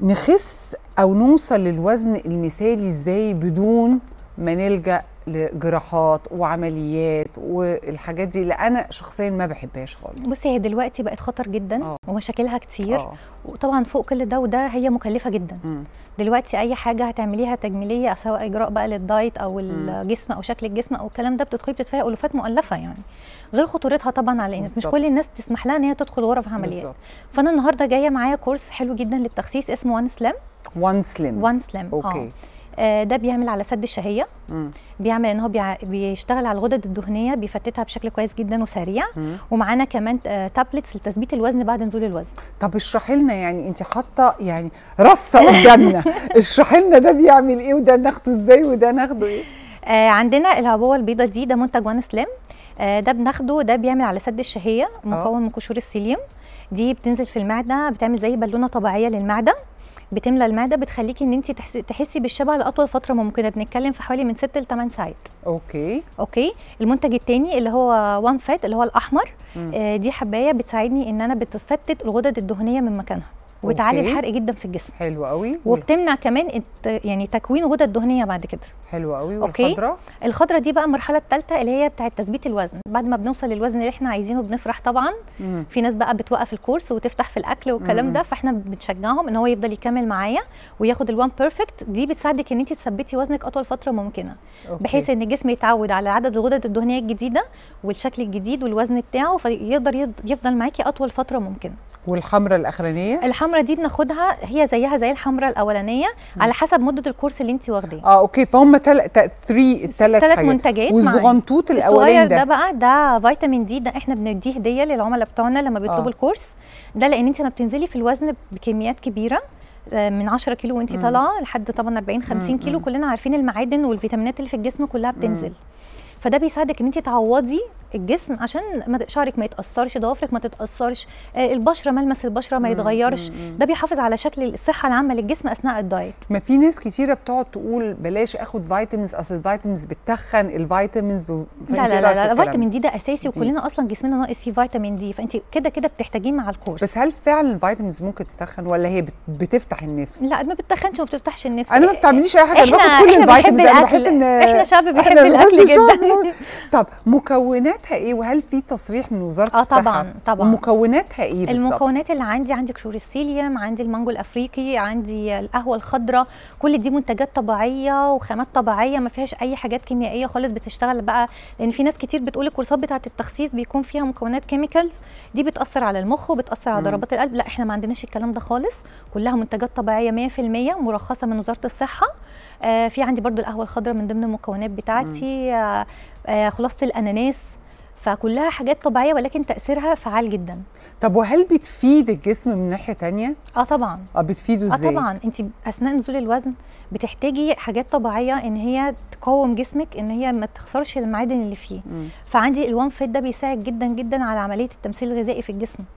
نخس او نوصل للوزن المثالي ازاي بدون ما نلجأ لجراحات وعمليات والحاجات دي اللي انا شخصيا ما بحبهاش خالص؟ بصي، هي دلوقتي بقت خطر جدا ومشاكلها كتير. وطبعا فوق كل ده وده هي مكلفه جدا. دلوقتي اي حاجه هتعمليها تجميليه، سواء اجراء بقى للدايت او الجسم او شكل الجسم او الكلام ده، بتدفعي الوفات مؤلفه يعني، غير خطورتها طبعا على الناس. مش كل الناس تسمح لها ان هي تدخل غرف عمليات. فانا النهارده جايه معايا كورس حلو جدا للتخسيس اسمه وان سليم. وان سليم اوكي. ده بيعمل على سد الشهيه. بيعمل ان هو بيشتغل على الغدد الدهنيه، بيفتتها بشكل كويس جدا وسريع. ومعانا كمان تابلتس لتثبيت الوزن بعد نزول الوزن. طب اشرحي لنا، يعني انت حاطه يعني رصه قدامنا اشرحي لنا ده بيعمل ايه وده ناخده ازاي وده ناخده ايه؟ عندنا العبوه البيضاء دي، ده منتج وان سليم. ده بناخده، ده بيعمل على سد الشهيه، مكون من قشور السيليوم. دي بتنزل في المعده، بتعمل زي بالونه طبيعيه للمعده، بتملى المعده، بتخليكي ان انت تحسي بالشبع لاطول فتره ممكنه. بنتكلم في حوالي من 6 ل 8 ساعات. اوكي. المنتج الثاني اللي هو وان فات، اللي هو الاحمر. دي حبايه بتساعدني ان انا بتفتت الغدد الدهنيه من مكانها وتعلي الحرق جدا في الجسم. حلو قوي. وبتمنع كمان يعني تكوين غدد دهنيه بعد كده. حلو قوي. والخضراء؟ الخضراء دي بقى المرحله الثالثه، اللي هي بتاعه تثبيت الوزن. بعد ما بنوصل للوزن اللي احنا عايزينه بنفرح طبعا. في ناس بقى بتوقف الكورس وتفتح في الاكل والكلام ده، فاحنا بنشجعهم ان هو يفضل يكمل معايا وياخد الوان بيرفكت. دي بتساعدك ان انت تثبتي وزنك اطول فتره ممكنه. بحيث ان الجسم يتعود على عدد الغدد الدهنيه الجديده والشكل الجديد والوزن بتاعه، فيقدر يفضل معاكي اطول فتره ممكنه. والحمراء الاخرانيه؟ الحمراء دي بناخدها هي زيها زي الحمراء الاولانيه على حسب مده الكورس اللي انت واخداه. اوكي. فهم ثلاث منتجات. والزغنطوط الاولاني ده بقى ده فيتامين دي. ده احنا بنديه هديه للعملاء بتوعنا لما بيطلبوا الكورس ده، لان انت ما بتنزلي في الوزن بكميات كبيره، من 10 كيلو وانت طالعه لحد طبعا 40 50 كيلو. كلنا عارفين المعادن والفيتامينات اللي في الجسم كلها بتنزل. فده بيساعدك ان انت تعوضي الجسم عشان شعرك ما يتاثرش، ضوافرك ما تتاثرش، البشره ملمس البشره ما يتغيرش. ده بيحافظ على شكل الصحه العامه للجسم اثناء الدايت. ما في ناس كتيره بتقعد تقول بلاش اخد فيتامينز، اصل الفيتامينز بتتخن الفيتامينز لا الفيتامين دي ده اساسي، وكلنا اصلا جسمنا ناقص فيه فيتامين دي، فانت كده بتحتاجيه مع الكورس. بس هل فعلا الفيتامينز ممكن تتخن ولا هي بتفتح النفس؟ لا ما بتتخنش وما بتفتحش النفس. انا ما بتعمليش اي حاجه، باخد كل الفيتامينز. انا بحس ان احنا شعب بيحب الاكل جدا. طب مكوناتها ايه؟ وهل في تصريح من وزاره الصحه؟ طبعا. ومكوناتها ايه بالظبط؟ المكونات اللي عندي قشور السيليوم، عندي المانجو الافريقي، عندي القهوه الخضراء. كل دي منتجات طبيعيه وخامات طبيعيه، ما فيهاش اي حاجات كيميائيه خالص. بتشتغل بقى، لان في ناس كتير بتقول الكورسات بتاعه التخسيس بيكون فيها مكونات كيميكالز، دي بتاثر على المخ وبتاثر على ضربات القلب. لا احنا ما عندناش الكلام ده خالص، كلها منتجات طبيعيه 100% مرخصه من وزاره الصحه. في عندي برضو القهوه الخضراء من ضمن المكونات بتاعتي. خلاصه الاناناس، فكلها حاجات طبيعيه ولكن تاثيرها فعال جدا. طب وهل بتفيد الجسم من ناحيه ثانيه؟ طبعا. بتفيده ازاي؟ طبعا. انت اثناء نزول الوزن بتحتاجي حاجات طبيعيه ان هي تقوم جسمك ان هي ما تخسرش المعادن اللي فيه. فعندي الوان فيت ده بيساعد جدا جدا على عمليه التمثيل الغذائي في الجسم.